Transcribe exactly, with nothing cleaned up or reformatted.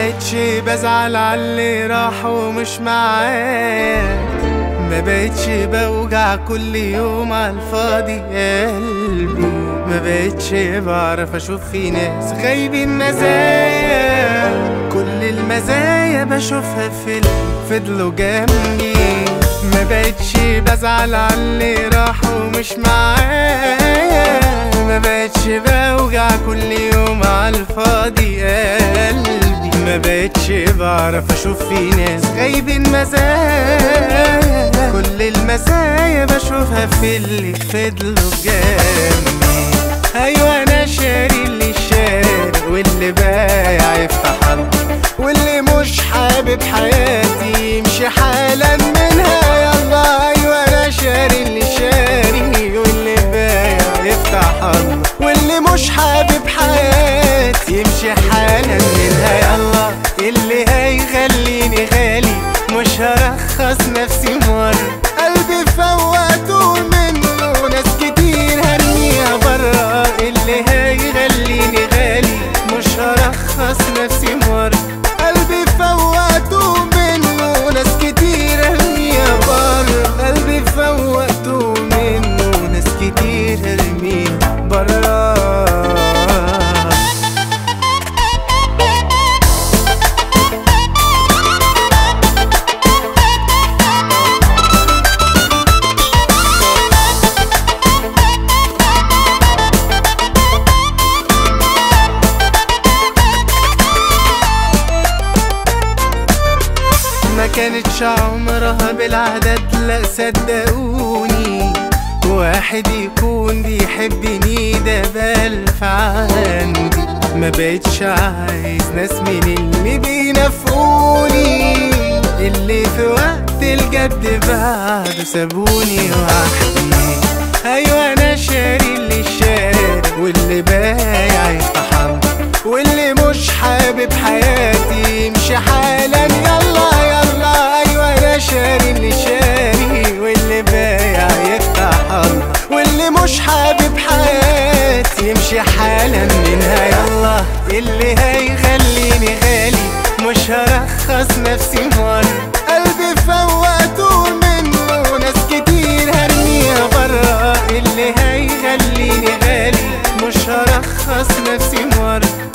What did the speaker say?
بقتش بزعل عاللي راح ومش معايا، ما بقتش بوجع كل يوم عالفاضي قلبي، ما بقتش بعرف اشوف في ناس غايبين مزايا، كل المزايا بشوفها في اللي فضلوا جنبي، ما بقتش بزعل عاللي راح ومش معايا، ما بقتش بوجع كل يوم عالفاضي قلبي، ما بقتش بعرف اشوف في ناس غايبين مزايا، كل المزايا بشوفها في اللي فضلوا جنبي. ايوه انا شاري اللي شاري، واللي بايع يفتح الله، واللي مش حابب حياتي يمشي حالا منها يلا. ايوه انا شاري اللي شاري، واللي بايع يفتح الله، واللي مش حابب حياتي يمشي حالا منها يلا. اللي هيخليني غالي مش هرخص نفسي مرة، قلبي فوقته منه ناس كتير هرميها برا، اللي هيخليني غالي مش هرخص نفسي مرة، قلبي فوقته منه ناس كتير هرميها برا، قلبي فوقته منه ناس كتير هرميها برا. ما كانتش عمرها بالعدد لا صدقوني، واحد يكون بيحبني ده بألف عندي، ما بقتش عايز ناس من اللي بينافقوني، اللي في وقت الجد بعده سابوني وحدي. ايوه انا شاري اللي شاري، واللي بايع يفتح الله، واللي مش حابب حياتي يمشي حالا يلا يلا. ايوه انا شاري اللي شاري، واللي بايع يفتح الله، واللي مش حابب حياتي يمشي حالا منها يلا. اللي هيخليني غالي مش هرخص نفسي مرة، قلبي فوقته منه ناس كتير هرميها برا، اللي هيخليني غالي مش هرخص نفسي مرة.